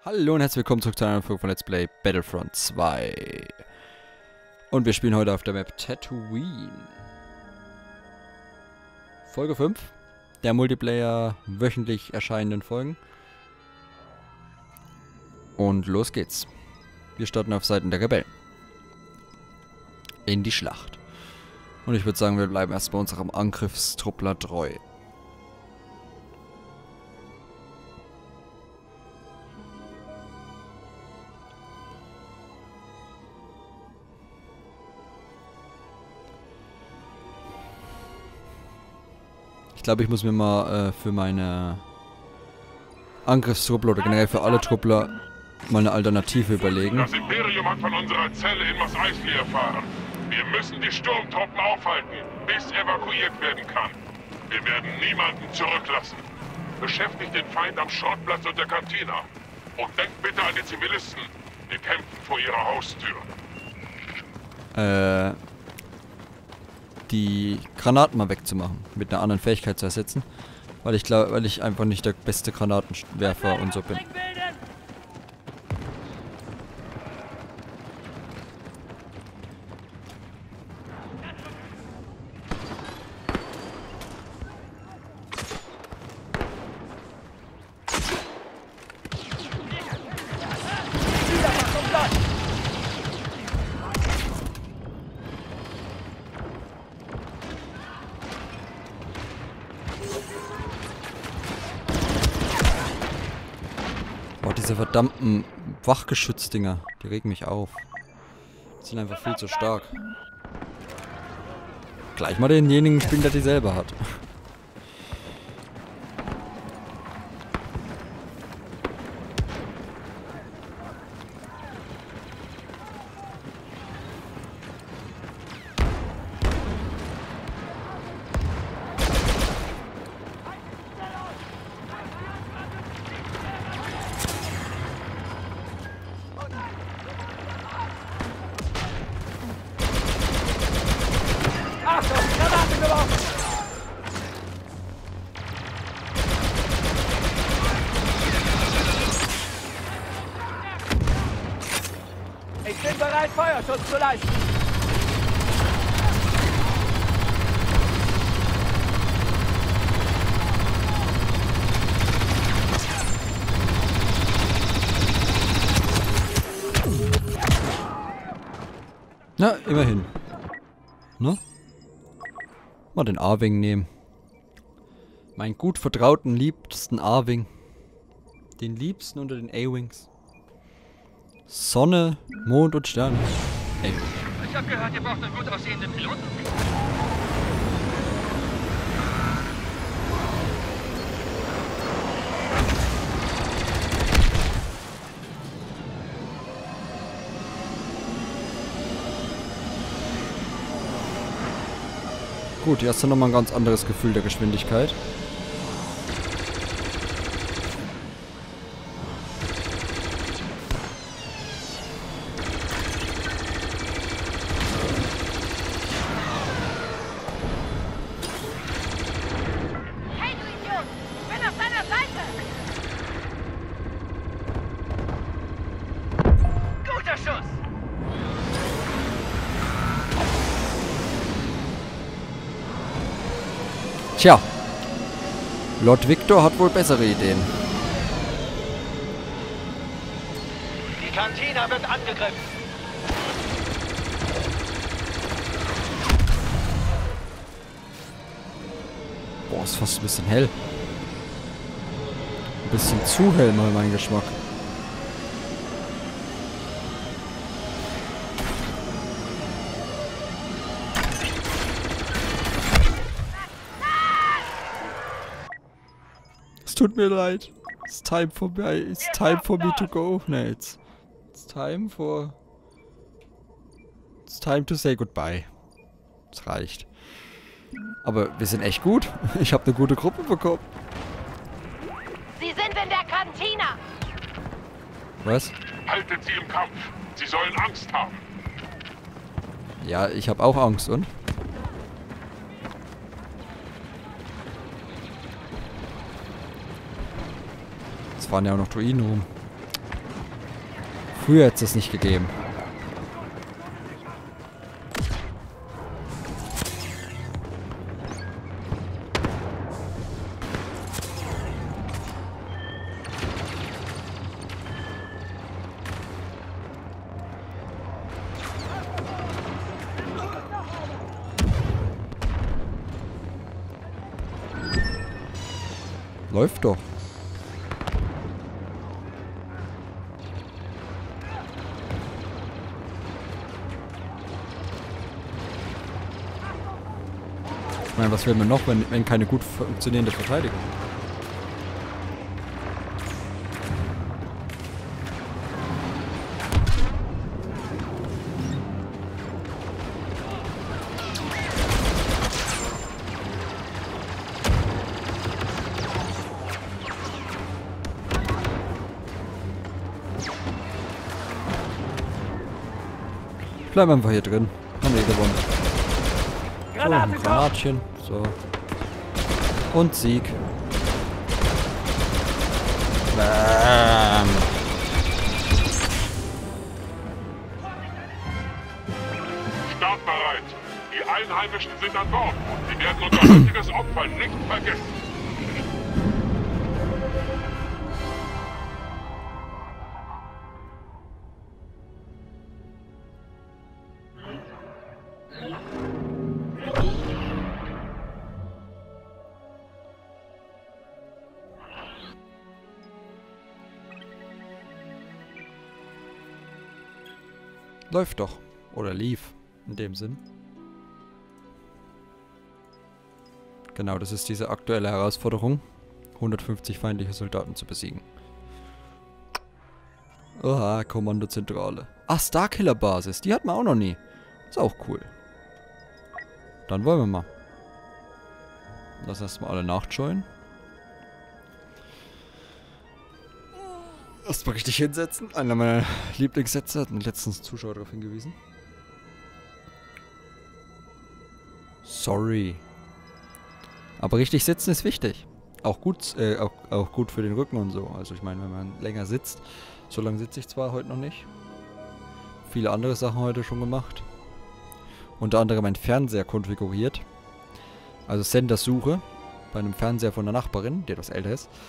Hallo und herzlich willkommen zurück zu einer Folge von Let's Play Battlefront 2. Und wir spielen heute auf der Map Tatooine. Folge 5 der Multiplayer wöchentlich erscheinenden Folgen. Und los geht's. Wir starten auf Seiten der Rebellen. In die Schlacht. Und ich würde sagen, wir bleiben erst bei unserem Angriffstruppler treu. Ich glaube, ich muss mir mal für meine Angriffstruppler oder generell für alle Truppler mal eine Alternative überlegen. Das Imperium hat von unserer Zelle in Mos Eisley erfahren. Wir müssen die Sturmtruppen aufhalten, bis evakuiert werden kann. Wir werden niemanden zurücklassen. Beschäftigt den Feind am Schrottplatz und der Kantina. Und denkt bitte an die Zivilisten. Die kämpfen vor ihrer Haustür. Die Granaten mal wegzumachen, mit einer anderen Fähigkeit zu ersetzen, weil ich einfach nicht der beste Granatenwerfer und so bin. Diese verdammten Wachgeschützdinger, die regen mich auf. Die sind einfach viel zu stark. Gleich mal denjenigen spielen, der die selber hat. Ich bin bereit, Feuerschutz zu leisten. Na, immerhin. Ne? Mal den A-Wing nehmen. Meinen gut vertrauten, liebsten A-Wing. Den liebsten unter den A-Wings. Sonne, Mond und Sterne. Ey. Ich hab gehört, ihr braucht einen gut aussehenden Piloten. Gut, hier hast du nochmal ein ganz anderes Gefühl der Geschwindigkeit. Hey, du Idiot! Ich bin auf deiner Seite! Guter Schuss! Tja. Lord Victor hat wohl bessere Ideen. Die Kantina wird angegriffen. Boah, ist fast ein bisschen hell. Ein bisschen zu hell, mal mein Geschmack. Es tut mir leid. It's time for me to go. Nee, it's time to say goodbye. Es reicht. Aber wir sind echt gut. Ich habe eine gute Gruppe bekommen. Sie sind in der Kantina! Was? Haltet sie im Kampf. Sie sollen Angst haben. Ja, ich habe auch Angst, und? fahren ja auch noch Druiden rum. Früher hätte es nicht gegeben. Läuft doch. Ich meine, was will man noch, wenn keine gut funktionierende Verteidigung? Bleiben einfach hier drin. Haben wir gewonnen. So, ein Granatchen. So. Und Sieg. Bam. Startbereit. Die Einheimischen sind an Bord. Sie werden unser heutiges Opfer nicht vergessen. Läuft doch. Oder lief. In dem Sinn. Genau, das ist diese aktuelle Herausforderung. 150 feindliche Soldaten zu besiegen. Oha, Kommandozentrale. Ah, Starkiller Basis. Die hat man auch noch nie. Ist auch cool. Dann wollen wir mal. Lass erstmal alle nachjoinen. Erstmal richtig hinsetzen. Einer meiner Lieblingssätze. Hat mir letztens Zuschauer darauf hingewiesen. Sorry. Aber richtig sitzen ist wichtig. Auch gut, auch gut für den Rücken und so. Also ich meine, wenn man länger sitzt. So lange sitze ich zwar heute noch nicht. Viele andere Sachen heute schon gemacht. Unter anderem mein Fernseher konfiguriert. Also Sendersuche. Bei einem Fernseher von der Nachbarin, der etwas älter ist.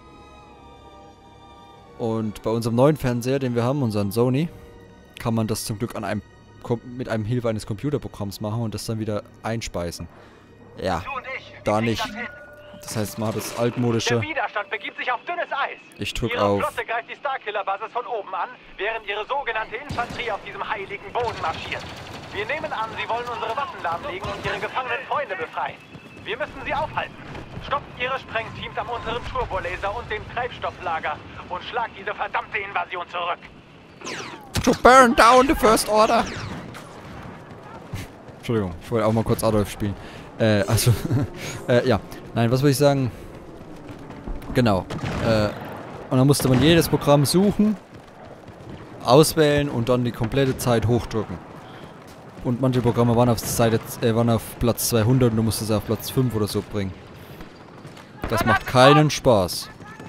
Und bei unserem neuen Fernseher, den wir haben, unseren Sony, kann man das zum Glück an mit einem Hilfe eines Computerprogramms machen und das dann wieder einspeisen. Ja, da nicht. Das heißt, man hat das altmodische. Der Widerstand begibt sich auf dünnes Eis. Ich drück Ihre auf. Flotte greift die Starkiller-Basis von oben an, während ihre sogenannte Infanterie auf diesem heiligen Boden marschiert. Wir nehmen an, sie wollen unsere Waffen lahmlegen und ihre gefangenen Freunde befreien. Wir müssen sie aufhalten. Stoppt ihre Sprengteams am unteren Turbolaser und dem Treibstofflager und schlagt diese verdammte Invasion zurück. To burn down the First Order. Entschuldigung, ich wollte auch mal kurz Adolf spielen. Ja. Nein, was wollte ich sagen? Genau. Und dann musste man jedes Programm suchen, auswählen und dann die komplette Zeit hochdrücken. Und manche Programme waren auf Platz 200 und du musstest sie auf Platz 5 oder so bringen. Das macht keinen Spaß.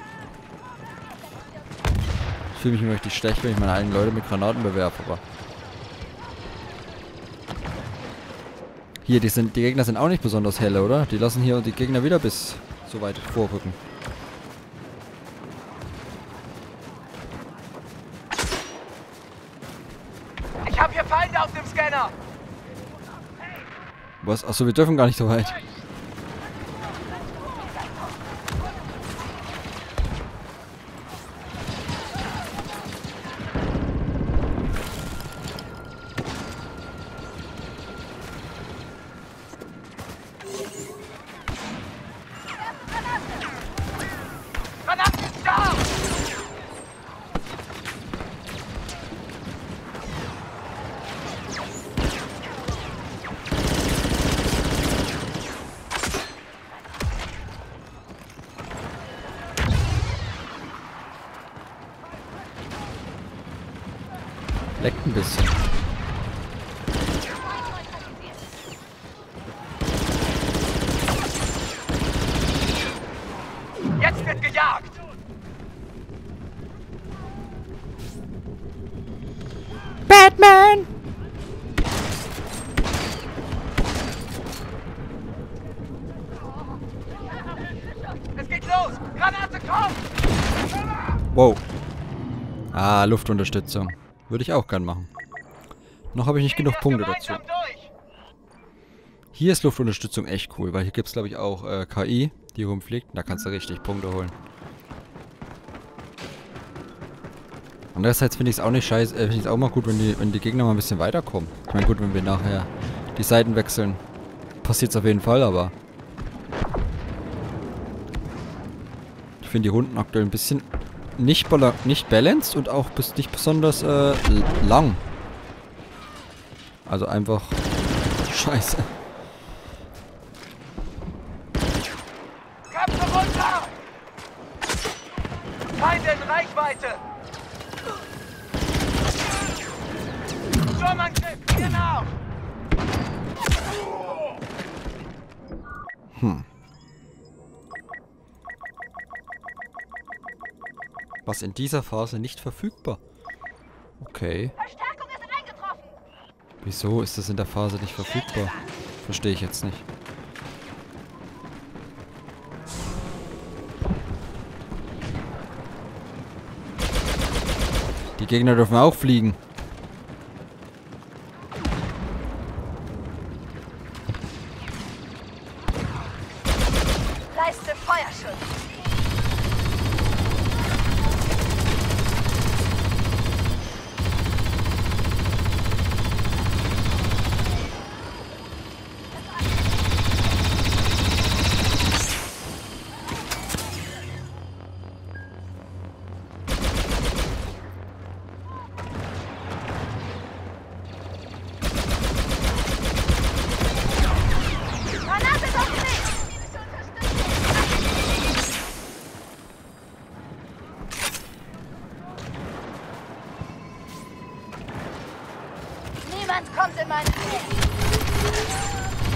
Ich fühle mich immer richtig schlecht, wenn ich meine eigenen Leute mit Granaten bewerfe, aber... Hier, die Gegner sind auch nicht besonders helle, oder? Die lassen hier die Gegner wieder bis so weit vorrücken. Ich habe hier Feinde auf dem Scanner. Was? Achso, wir dürfen gar nicht so weit. Leckt ein bisschen. Jetzt wird gejagt. Batman! Es geht los! Granate, komm! Wow. Ah, Luftunterstützung. Würde ich auch gern machen. Noch habe ich nicht genug Punkte dazu. Gemeinsam durch! Hier ist Luftunterstützung echt cool, weil hier gibt es, glaube ich, auch KI, die rumfliegt. Da kannst du richtig Punkte holen. Andererseits finde ich es auch nicht scheiße, finde ich es auch mal gut, wenn die Gegner mal ein bisschen weiterkommen. Ich meine, gut, wenn wir nachher die Seiten wechseln, passiert es auf jeden Fall, aber ich finde die Runden aktuell ein bisschen nicht balanced und auch nicht besonders lang. Also einfach scheiße. Köpfe runter! Feinde in Reichweite! Sturmangriff, genau! Was in dieser Phase nicht verfügbar. Okay. Verstärkung ist eingetroffen. Wieso ist das in der Phase nicht verfügbar? Verstehe ich jetzt nicht. Die Gegner dürfen auch fliegen. Leiste Feuerschutz. Granate doch nicht! Niemand kommt in meine Nähe.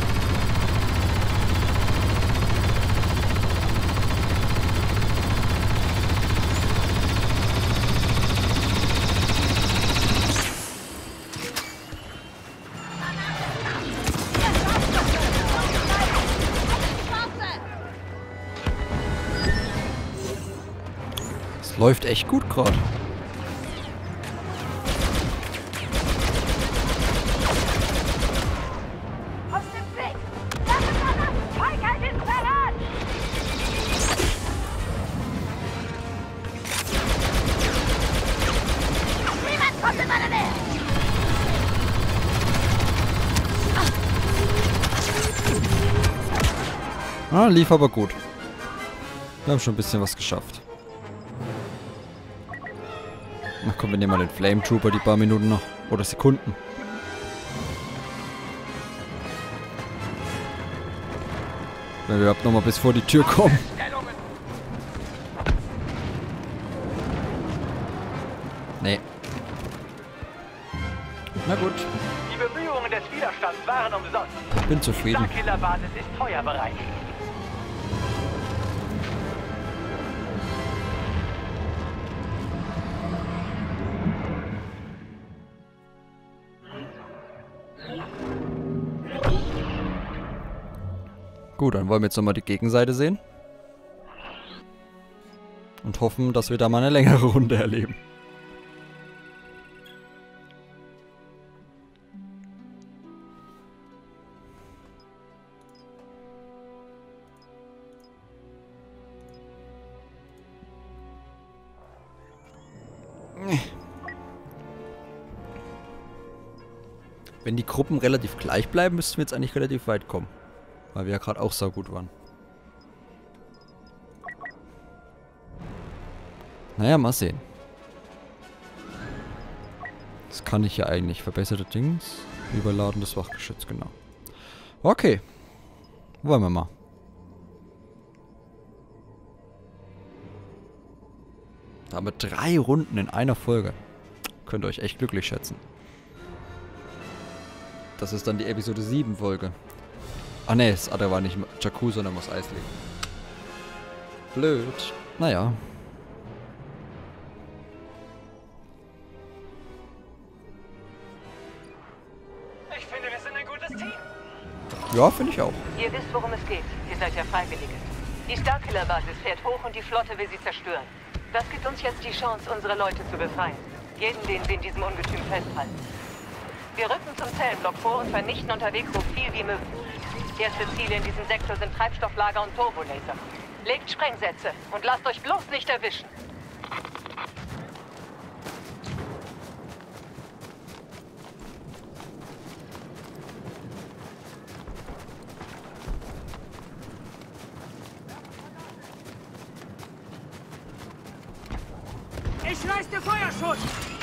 Es läuft echt gut gerade. Aus dem Weg! Lass es an! Feigheit ist Verrat! Niemand kommt in meine Nähe! Ah, lief aber gut. Wir haben schon ein bisschen was geschafft. Na komm, wir nehmen mal den Flame Trooper, die paar Minuten noch. Oder Sekunden. Wenn wir überhaupt nochmal bis vor die Tür kommen. Stellungen! Nee. Na gut, Die Bemühungen des Widerstands waren umsonst. bin Die zufrieden. Starkiller-Basis ist feuerbereit. Gut, dann wollen wir jetzt nochmal die Gegenseite sehen. Und hoffen, dass wir da mal eine längere Runde erleben. Wenn die Gruppen relativ gleich bleiben, müssten wir jetzt eigentlich relativ weit kommen. Weil wir ja gerade auch saugut waren. Naja, mal sehen. Das kann ich ja eigentlich. Verbesserte Dings. Überladendes Wachgeschütz, genau. Okay. Wollen wir mal. Da haben wir 3 Runden in einer Folge. Könnt ihr euch echt glücklich schätzen. Das ist dann die Episode 7 Folge. Ach ne, das andere war nicht Jakku, sondern Mos Eisley. Blöd. Naja. Ja, finde ich auch. Ihr wisst, worum es geht. Ihr seid ja Freiwillige. Die Starkiller-Basis fährt hoch und die Flotte will sie zerstören. Das gibt uns jetzt die Chance, unsere Leute zu befreien. Jeden, den wir in diesem Ungetüm festhalten. Wir rücken zum Zellenblock vor und vernichten unterwegs so viel wie möglich. Erste Ziele in diesem Sektor sind Treibstofflager und Turbolaser. Legt Sprengsätze und lasst euch bloß nicht erwischen. Ich leiste Feuerschutz!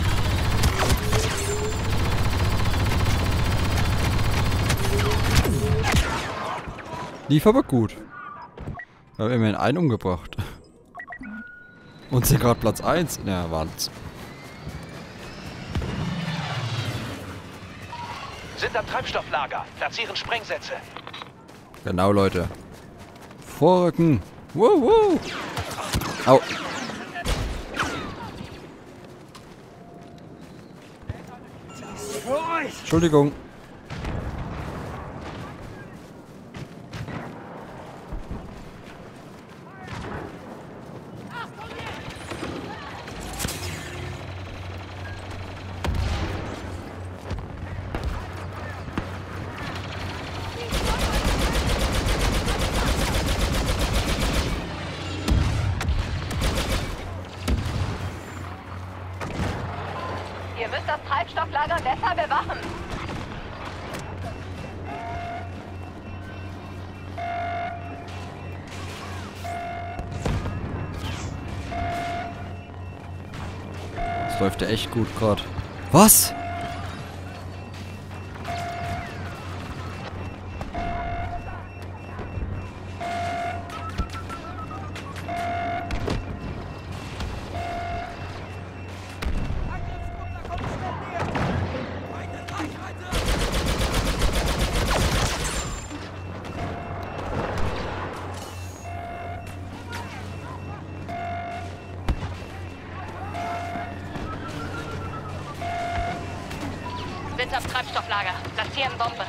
Lief aber gut. Wir haben immerhin einen umgebracht. Und sind gerade Platz 1. Ja, war's. Sind am Treibstofflager. Platzieren Sprengsätze. Genau, Leute. Vorrücken. Wow. Au. Für euch! Entschuldigung. Ihr müsst das Treibstofflager besser bewachen. Das läuft ja echt gut gerade. Was? Sind am Treibstofflager. Platzieren Bombe.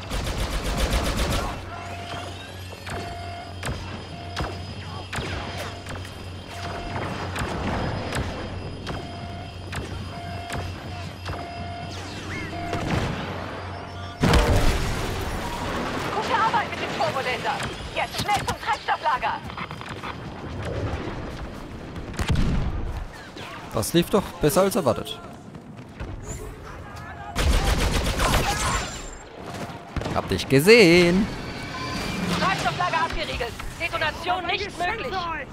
Gute Arbeit mit dem Turbolaser. Jetzt schnell zum Treibstofflager. Das lief doch besser als erwartet. Hab dich gesehen. Treibstofflager abgeriegelt. Detonation nicht möglich.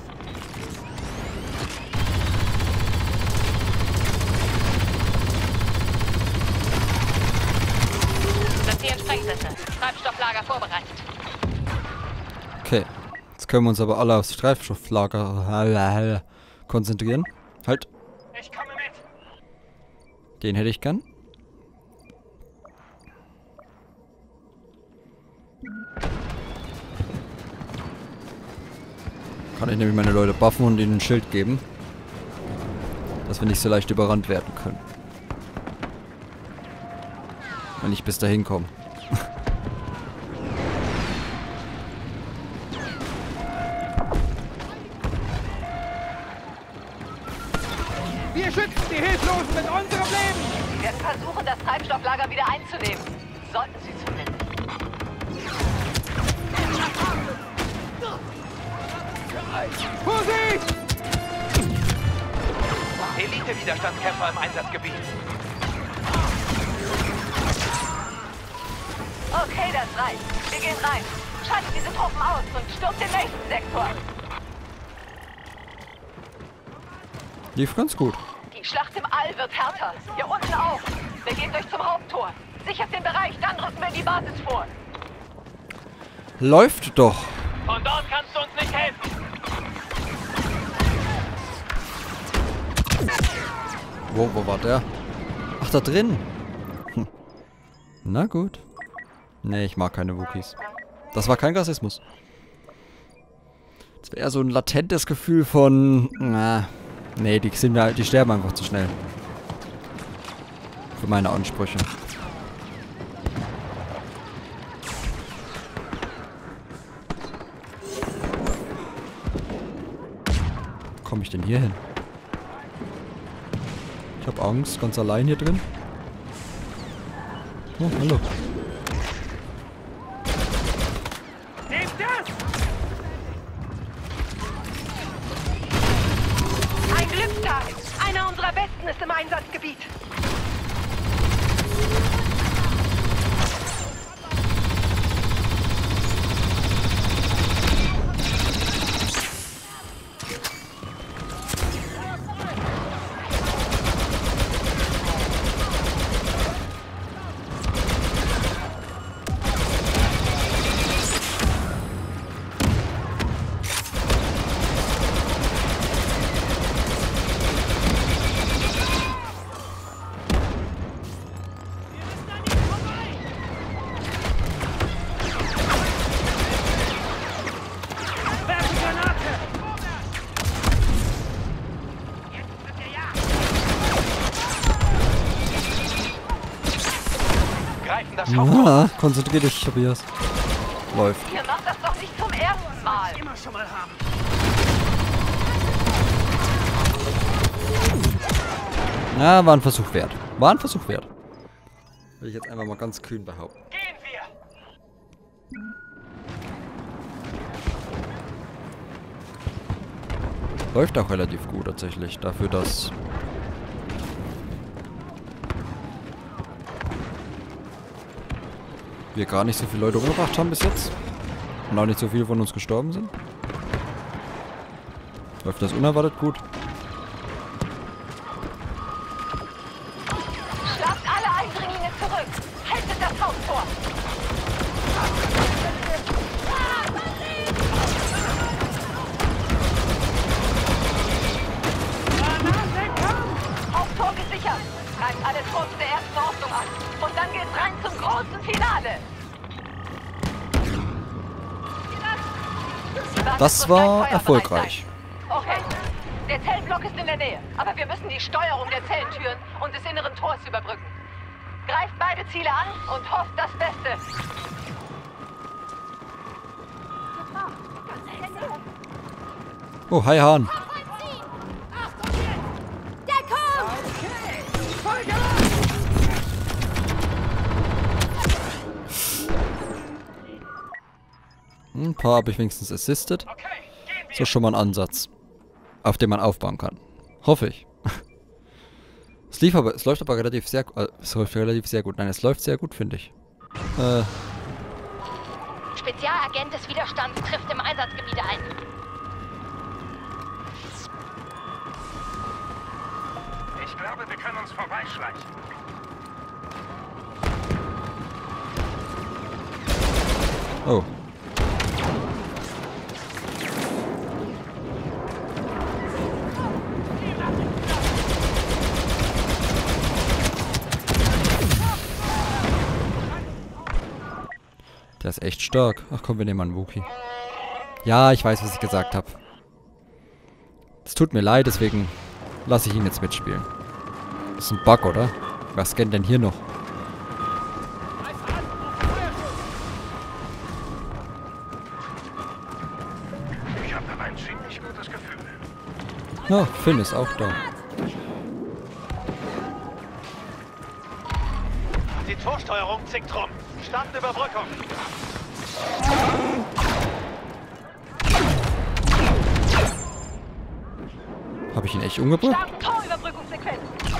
Platzieren Sprengsätze. Treibstofflager vorbereitet. Okay. Jetzt können wir uns aber alle aufs Treibstofflager konzentrieren. Halt. Ich komme mit. Den hätte ich gern. Kann ich nämlich meine Leute buffen und ihnen ein Schild geben. Dass wir nicht so leicht überrannt werden können. Wenn ich bis dahin komme. Wir schützen die Hilflosen mit unserem Leben! Wir werden versuchen, das Treibstofflager wieder einzunehmen. Sollten sie zumindest. Vorsicht! Elite-Widerstandskämpfer im Einsatzgebiet. Okay, das reicht. Wir gehen rein. Schaltet diese Truppen aus und stürmt den nächsten Sektor. Lief ganz gut. Die Schlacht im All wird härter. Hier unten auch. Wir gehen durch zum Haupttor. Sichert den Bereich, dann rücken wir in die Basis vor. Läuft doch. Von dort kannst du uns nicht helfen. Wo war der? Ach, da drin. Hm. Na gut. Nee, ich mag keine Wookies. Das war kein Rassismus. Das wäre eher so ein latentes Gefühl von... nee, die sterben einfach zu schnell. Für meine Ansprüche. komme ich denn hier hin? Ich habe Angst, ganz allein hier drin. Oh, hallo. Nehmt das! Ein Glückstag! Einer unserer Besten ist im Einsatzgebiet. Ja, konzentrier dich, Tobias. Läuft. Ihr macht das doch nicht zum ersten Mal. Immer schon mal haben. Na, war ein Versuch wert. War ein Versuch wert. Will ich jetzt einfach mal ganz kühn behaupten. Gehen wir! Läuft auch relativ gut tatsächlich. Dafür, dass wir gar nicht so viele Leute umgebracht haben bis jetzt. Und auch nicht so viele von uns gestorben sind. Läuft das unerwartet gut. Schlagt alle Eindringlinge zurück. Haltet das Haustor. Haustor gesichert. Greift alle Trupps der ersten Ordnung an. Und dann geht's rein zum großen Finale. Das war erfolgreich. Okay. Der Zellenblock ist in der Nähe, aber wir müssen die Steuerung der Zellentüren und des inneren Tors überbrücken. Greift beide Ziele an und hofft das Beste. Oh, hi Hahn. Ein paar habe ich wenigstens assisted. So schon mal ein Ansatz, auf den man aufbauen kann. Hoffe ich. Es läuft aber relativ sehr gut. Es läuft relativ sehr gut. Nein, es läuft sehr gut, finde ich. Spezialagent des Widerstands trifft im Einsatzgebiet ein. Ich glaube, wir können uns vorbeischleichen. Oh. Der ist echt stark. Ach komm, wir nehmen einen Wookie. Ja, ich weiß, was ich gesagt habe. Es tut mir leid, deswegen lasse ich ihn jetzt mitspielen. Das ist ein Bug, oder? Was scannt denn hier noch? Ich habe aber ein ziemlich gutes Gefühl. Ja, Finn ist auch da. Die Torsteuerung zickt rum. Starten Überbrückung. Habe ich ihn echt umgebracht? Starten Torüberbrückungssequenz.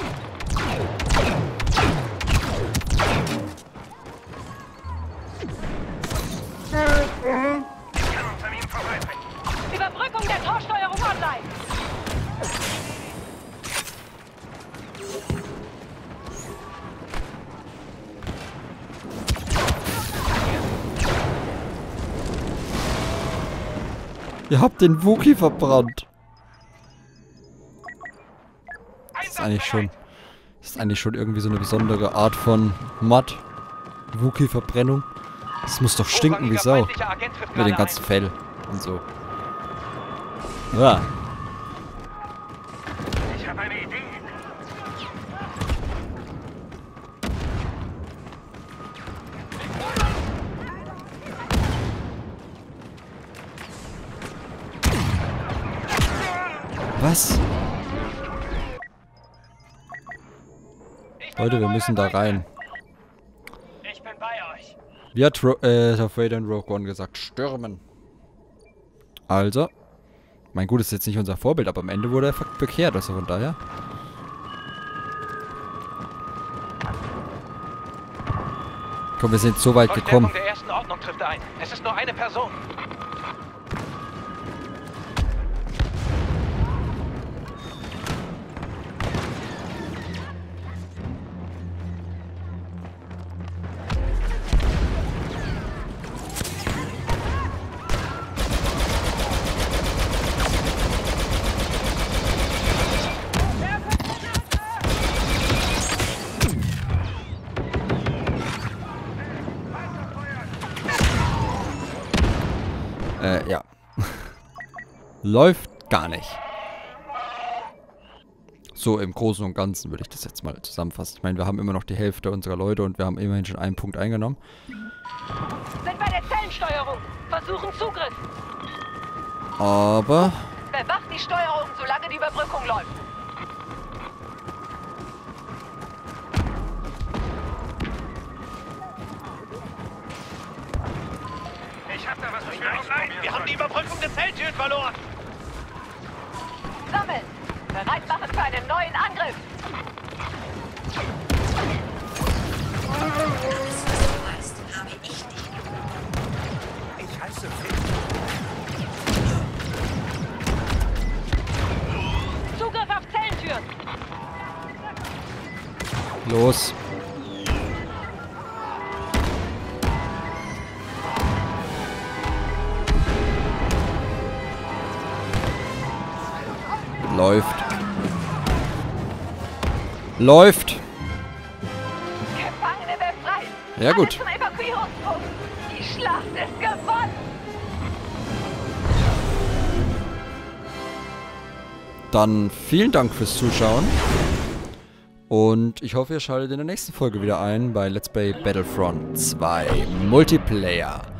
Überbrückung der Torsteuerung online. Ihr habt den Wookie verbrannt. Das ist eigentlich schon irgendwie so eine besondere Art von Mod. Wookie-Verbrennung. Das muss doch stinken wie Sau. Mit dem ganzen Fell und so. Ja. Ich habe eine Idee. Was? Leute, wir müssen da rein. Ich bin bei euch. Wie hat Darth Vader in Rogue One gesagt? Stürmen. Also. Mein Gut ist jetzt nicht unser Vorbild, aber am Ende wurde er bekehrt, also von daher. Komm, wir sind so weit gekommen. Der ersten Ordnung trifft ein. Es ist nur eine Person. Ja. Läuft gar nicht. So im Großen und Ganzen würde ich das jetzt mal zusammenfassen. Ich meine, wir haben immer noch die Hälfte unserer Leute und wir haben immerhin schon einen Punkt eingenommen. Sind bei der Zellensteuerung. Versuchen Zugriff. Aber... Bewacht die Steuerung, solange die Überbrückung läuft. Ich hab da was für Nein, wir haben die Überbrückung der Zelltüren verloren. Sammeln. Bereit machen für einen neuen Angriff. Ich heiße Finn. Zugriff auf Zellentüren. Los. Läuft. Läuft. Gefangene befreit. Ja, gut. Alle zum Evakuierungspunkt. Die Schlacht ist gewonnen. Dann vielen Dank fürs Zuschauen. Und ich hoffe, ihr schaltet in der nächsten Folge wieder ein bei Let's Play Battlefront 2 Multiplayer.